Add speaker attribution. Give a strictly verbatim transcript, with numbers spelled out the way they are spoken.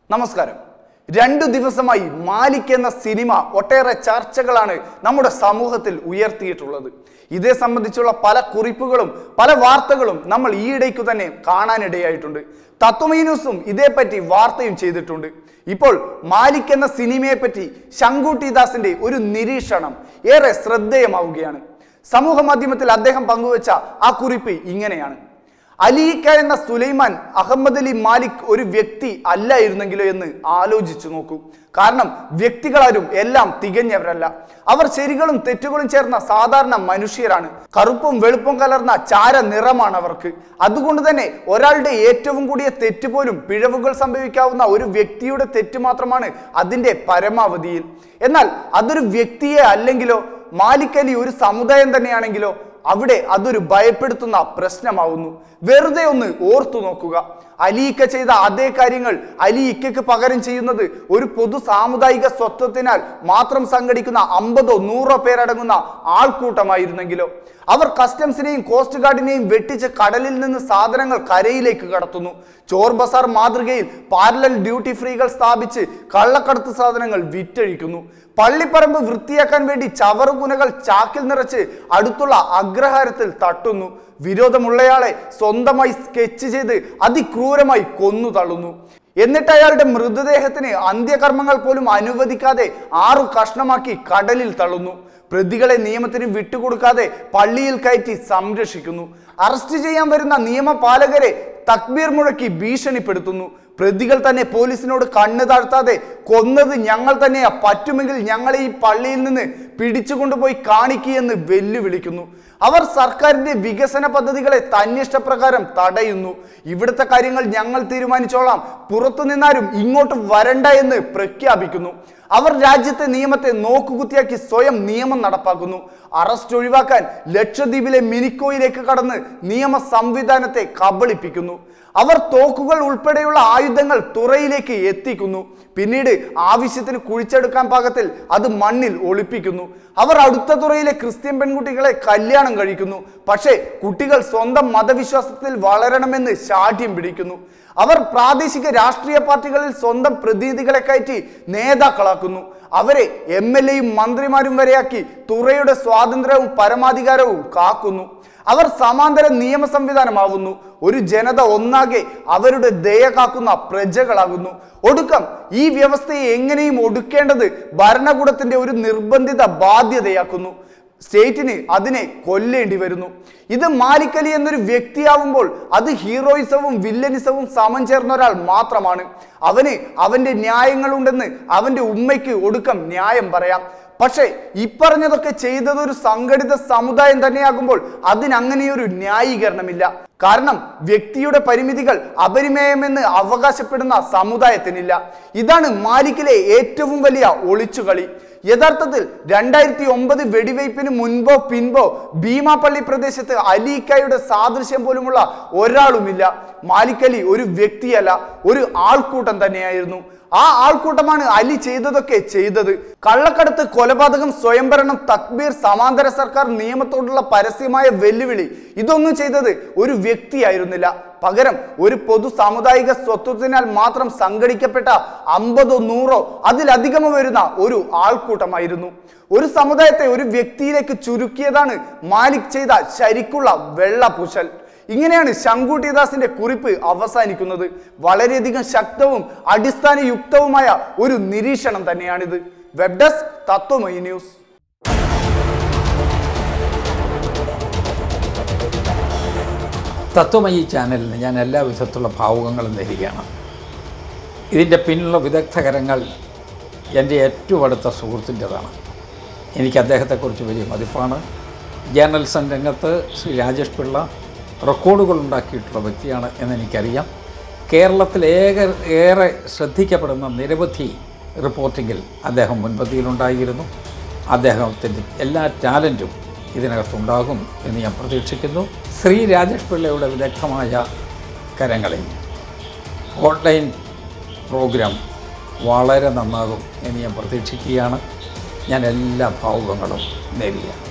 Speaker 1: നമസ്കാരം. രണ്ടു ദിവസമായി മാലിക് എന്ന സിനിമ ഒട്ടേറെ ചർച്ചകളാണ് നമ്മുടെ സമൂഹത്തിൽ ഉയർത്തിയിട്ടുള്ളത്. ഇതേ സംബന്ധിച്ചുള്ള പല കുറിപ്പുകളും പല വാർത്തകളും നമ്മൾ ഈയിടയ്ക്കു തന്നെ കാണാനിടയായിട്ടുണ്ട്. തത്വമയി ന്യൂസും ഇതേപ്പറ്റി വാർത്തയും ചെയ്തിട്ടുണ്ട്. ഇപ്പോൾ മാലിക് എന്ന സിനിമയെ പറ്റി ശങ്കുട്ടി ദാസിന്റെ ഒരു നിരീക്ഷണം ഏറെ ശ്രദ്ധേയമാവുകയാണ്. സമൂഹ മാധ്യമത്തിൽ അദ്ദേഹം പങ്കുവച്ച ആ കുറിപ്പ് ഇങ്ങനെയാണ്: അലീക്ക എന്ന സുലൈമാൻ അഹമ്മദ് അലി മാലിക് ഒരു വ്യക്തി അല്ലായിരുന്നെങ്കിലോ എന്ന് ആലോചിച്ചു നോക്കൂ. കാരണം വ്യക്തികളാരും എല്ലാം തികഞ്ഞവരല്ല. അവർ ശരികളും തെറ്റുകളും ചേർന്ന സാധാരണ മനുഷ്യരാണ്. കറുപ്പും വെളുപ്പും കലർന്ന ചാര നിറമാണ് അവർക്ക്. അതുകൊണ്ട് തന്നെ ഒരാളുടെ ഏറ്റവും കൂടിയ തെറ്റ് പോലും പിഴവുകൾ സംഭവിക്കാവുന്ന ഒരു വ്യക്തിയുടെ തെറ്റ് മാത്രമാണ് അതിൻ്റെ പരമാവധിയിൽ. എന്നാൽ അതൊരു വ്യക്തിയെ അല്ലെങ്കിലോ, മാലിക് അലി ഒരു സമുദായം തന്നെയാണെങ്കിലോ അവിടെ അതൊരു ഭയപ്പെടുത്തുന്ന പ്രശ്നമാവുന്നു. വെറുതെ ഒന്ന് ഓർത്തു നോക്കുക. അലീക്ക ചെയ്ത അതേ കാര്യങ്ങൾ അലി ഇക്കയ്ക്ക് പകരം ചെയ്യുന്നത് ഒരു പൊതു സാമുദായിക സ്വത്വത്തിനാൽ മാത്രം സംഘടിക്കുന്ന അമ്പതോ നൂറോ പേരടങ്ങുന്ന ആൾക്കൂട്ടമായിരുന്നെങ്കിലോ? അവർ കസ്റ്റംസിനെയും കോസ്റ്റ് ഗാർഡിനെയും വെട്ടിച്ച് കടലിൽ നിന്ന് സാധനങ്ങൾ കരയിലേക്ക് കടത്തുന്നു. ചോർ ബസാർ മാതൃകയിൽ പാരലൽ ഡ്യൂട്ടി ഫ്രീകൾ സ്ഥാപിച്ച് കള്ളക്കടത്ത് സാധനങ്ങൾ വിറ്റഴിക്കുന്നു. പള്ളിപ്പറമ്പ് വൃത്തിയാക്കാൻ വേണ്ടി ചവറുകുനകൾ ചാക്കിൽ നിറച്ച് അടുത്തുള്ള അഗ്രഹാരത്തിൽ തട്ടുന്നു. വിരോധമുള്ളയാളെ സ്വന്തമായി സ്കെച്ച് ചെയ്ത് അതിക്രൂരമായി കൊന്നു തള്ളുന്നു. എന്നിട്ട് അയാളുടെ മൃതദേഹത്തിന് അന്ത്യകർമ്മങ്ങൾ പോലും അനുവദിക്കാതെ ആറു കഷ്ണമാക്കി കടലിൽ തള്ളുന്നു. പ്രതികളെ നിയമത്തിന് വിട്ടുകൊടുക്കാതെ പള്ളിയിൽ കയറ്റി സംരക്ഷിക്കുന്നു. അറസ്റ്റ് ചെയ്യാൻ വരുന്ന നിയമപാലകരെ തക്ബീർ മുഴക്കി ഭീഷണിപ്പെടുത്തുന്നു. പ്രതികൾ തന്നെ പോലീസിനോട് കണ്ണ് താഴ്ത്താതെ കൊന്നത് ഞങ്ങൾ തന്നെയാ, പറ്റുമെങ്കിൽ ഞങ്ങളെ ഈ പള്ളിയിൽ നിന്ന് പിടിച്ചുകൊണ്ടുപോയി കാണിക്കുകയെന്ന് വെല്ലുവിളിക്കുന്നു. അവർ സർക്കാരിന്റെ വികസന പദ്ധതികളെ തന്നിഷ്ടപ്രകാരം തടയുന്നു. ഇവിടുത്തെ കാര്യങ്ങൾ ഞങ്ങൾ തീരുമാനിച്ചോളാം, പുറത്തു നിന്നാരും ഇങ്ങോട്ട് വരണ്ട എന്ന് പ്രഖ്യാപിക്കുന്നു. അവർ രാജ്യത്തെ നിയമത്തെ നോക്കുകുത്തിയാക്കി സ്വയം നിയമം നടപ്പാക്കുന്നു. അറസ്റ്റ് ഒഴിവാക്കാൻ ലക്ഷദ്വീപിലെ മിനിക്കോയിലേക്ക് കടന്ന് നിയമ സംവിധാനത്തെ കബളിപ്പിക്കുന്നു. അവർ തോക്കുകൾ ഉൾപ്പെടെയുള്ള ആയുധങ്ങൾ തുറയിലേക്ക് എത്തിക്കുന്നു. പിന്നീട് ആവശ്യത്തിന് കുഴിച്ചെടുക്കാൻ പാകത്തിൽ അത് മണ്ണിൽ ഒളിപ്പിക്കുന്നു. അവർ അടുത്ത തുറയിലെ ക്രിസ്ത്യൻ പെൺകുട്ടികളെ കല്യാണം കഴിക്കുന്നു. പക്ഷേ കുട്ടികൾ സ്വന്തം മതവിശ്വാസത്തിൽ വളരണമെന്ന് ശാഠ്യം പിടിക്കുന്നു. അവർ പ്രാദേശിക രാഷ്ട്രീയ പാർട്ടികളിൽ സ്വന്തം പ്രതിനിധികളെ കയറ്റി നേതാക്കളാക്കുന്നു. അവരെ എം എൽ എയും മന്ത്രിമാരും വരെയാക്കി തുറയുടെ സ്വാതന്ത്ര്യവും പരമാധികാരവും കാക്കുന്നു. അവർ സമാന്തര നിയമ സംവിധാനമാവുന്നു. ഒരു ജനത ഒന്നാകെ അവരുടെ ദയ കാക്കുന്ന പ്രജകളാകുന്നു. ഒടുക്കം ഈ വ്യവസ്ഥയെ എങ്ങനെയും ഒടുക്കേണ്ടത് ഭരണകൂടത്തിന്റെ ഒരു നിർബന്ധിത ബാധ്യതയാക്കുന്നു. സ്റ്റേറ്റിന് അതിനെ കൊല്ലേണ്ടി വരുന്നു. ഇത് മാലിക് അലി എന്നൊരു വ്യക്തിയാവുമ്പോൾ അത് ഹീറോയിസവും വില്ലനിസവും സമം ചേർന്ന ഒരാൾ മാത്രമാണ്. അവന് അവന്റെ ന്യായങ്ങളുണ്ടെന്ന് അവന്റെ ഉമ്മയ്ക്ക് ഒടുക്കം ന്യായം പറയാം. പക്ഷേ ഇപ്പറഞ്ഞതൊക്കെ ചെയ്തത് ഒരു സംഘടിത സമുദായം തന്നെയാകുമ്പോൾ അതിനങ്ങനെയൊരു ന്യായീകരണമില്ല. കാരണം വ്യക്തിയുടെ പരിമിതികൾ അപരിമേയമെന്ന് അവകാശപ്പെടുന്ന സമുദായത്തിനില്ല. ഇതാണ് മാലിക്കിലെ ഏറ്റവും വലിയ ഒളിച്ചുകളി. യഥാർത്ഥത്തിൽ രണ്ടായിരത്തി ഒമ്പത് വെടിവയ്പ്പിന് മുൻപോ പിൻപോ ഭീമാപള്ളി പ്രദേശത്ത് അലീക്കയുടെ സാദൃശ്യം പോലുമുള്ള ഒരാളുമില്ല. മാലിക് അലി ഒരു വ്യക്തിയല്ല, ഒരു ആൾക്കൂട്ടം തന്നെയായിരുന്നു. ആ ആൾക്കൂട്ടമാണ് അലി ചെയ്തതൊക്കെ ചെയ്തത്. കള്ളക്കടത്ത്, കൊലപാതകം, സ്വയംഭരണം, തക്ബീർ, സമാന്തര സർക്കാർ നിയമത്തോടുള്ള പരസ്യമായ വെല്ലുവിളി, ഇതൊന്നും ചെയ്തത് ഒരു വ്യക്തിയായിരുന്നില്ല. പകരം ഒരു പൊതു സാമുദായിക സ്വത്വത്തിനാൽ മാത്രം സംഘടിക്കപ്പെട്ട അമ്പതോ നൂറോ അതിലധികമോ വരുന്ന ഒരു ആൾക്കൂട്ടമായിരുന്നു. ഒരു സമുദായത്തെ ഒരു വ്യക്തിയിലേക്ക് ചുരുക്കിയതാണ് മാലിക് ചെയ്ത ശരിക്കുള്ള വെള്ളപൂശൽ. ഇങ്ങനെയാണ് ശങ്കുട്ടി ദാസിന്റെ കുറിപ്പ് അവസാനിക്കുന്നത്. വളരെയധികം ശക്തവും അടിസ്ഥാനയുക്തവുമായ ഒരു നിരീക്ഷണം തന്നെയാണിത്. Web desk Tatwamayi news.
Speaker 2: Tatwamayi ചാനലിന് ഞാൻ എല്ലാ വിധത്തിലുള്ള ഭാവുകങ്ങളും നേരുകയാണ്. ഇതിൻ്റെ പിന്നിലുള്ള വിദഗ്ധകരങ്ങൾ എൻ്റെ ഏറ്റവും അടുത്ത സുഹൃത്തിൻ്റെതാണ്. എനിക്ക് അദ്ദേഹത്തെക്കുറിച്ച് വലിയ മതിപ്പാണ്. ജേർണലിസം രംഗത്ത് ശ്രീ രാജേഷ് പിള്ള റെക്കോർഡുകൾ ഉണ്ടാക്കിയിട്ടുള്ള വ്യക്തിയാണ് എന്നെനിക്കറിയാം. കേരളത്തിൽ ഏക ഏറെ ശ്രദ്ധിക്കപ്പെടുന്ന നിരവധി റിപ്പോർട്ടിങ്ങിൽ അദ്ദേഹം മുൻപന്തിയിലുണ്ടായിരുന്നു. അദ്ദേഹത്തിൻ്റെ എല്ലാ ടാലൻറ്റും ഇതിനകത്തുണ്ടാകും എന്ന് ഞാൻ പ്രതീക്ഷിക്കുന്നു. ശ്രീ രാജേഷ് പിള്ളയുടെ വിദഗ്ധമായ കരങ്ങളിൽ ഓൺലൈൻ പ്രോഗ്രാം വളരെ നന്നാകും എന്ന് ഞാൻ പ്രതീക്ഷിക്കുകയാണ്. ഞാൻ എല്ലാ ഭാവുകങ്ങളും നേരുകയാണ്.